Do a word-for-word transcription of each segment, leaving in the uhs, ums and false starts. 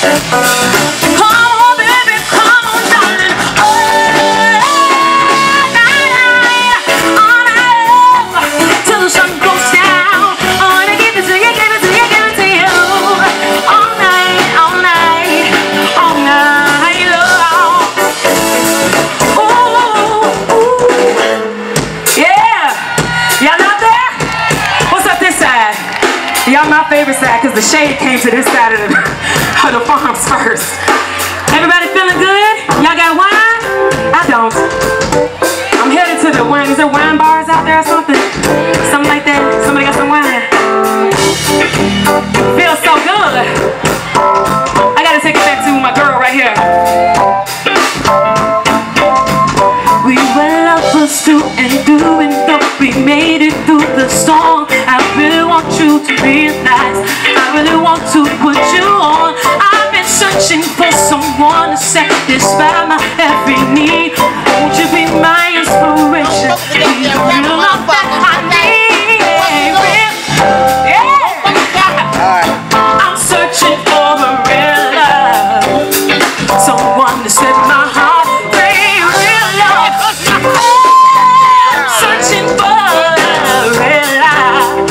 on, baby, come on, darling. All night, all night, till the sun goes down. I wanna give it to you, give it to you, give it to you. All night, all night, all night long. Ooh, ooh. Yeah, y'all out there? What's up this side? Y'all my favorite side because the shade came to this side of the, of the farms first. Everybody feeling good? Y'all got wine? I don't. I'm headed to the wine. Is there wine bars out there or something? Something like that? Somebody got some wine? Feels so good. I gotta take it back to my girl right here. We were lovers do and doing though we made it through the storm. I really want you to realize I really want to put you on. I've been searching for someone to satisfy my every need. Won't you be my inspiration? Be the real love that I need. Yeah. I'm searching for a real love, someone to set my heart free. Real love. I'm searching for a real love.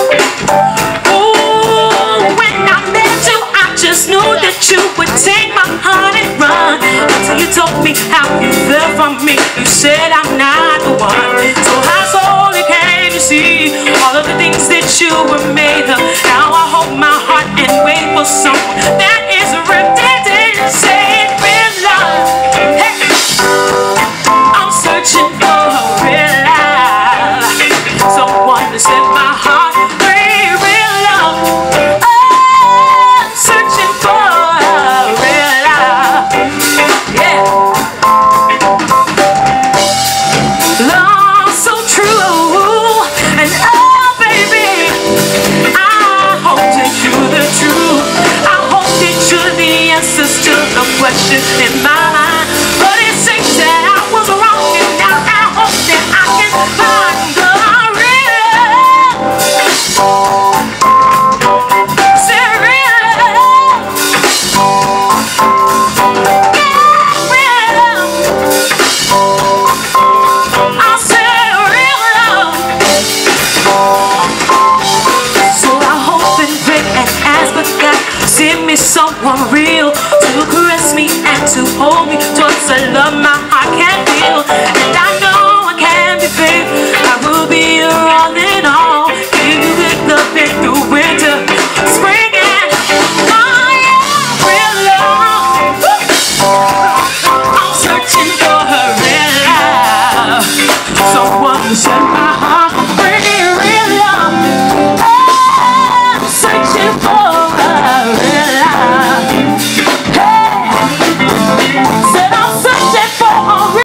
Ooh, when I met you, I just knew that you would take my heart and run. Until you told me how you felt from me, you said I'm not the one. So how slowly can you see all of the things that you were made of? Now I hold my heart and wait for someone that is repentant and saying real love. Hey, I'm searching for a real love, someone to set my heart free. Real love. Oh, I'm searching for a real love. Yeah. Love so true, and oh baby, I hope that you're the truth. I hope that you're the answers to the questions in my mind. But it seems that I was wrong, and now I hope that I can find the real love. Say real love. Yeah, real love. I say real love. So I hope and pray and ask for God, send me someone real to caress me and to hold me towards a love my heart can feel.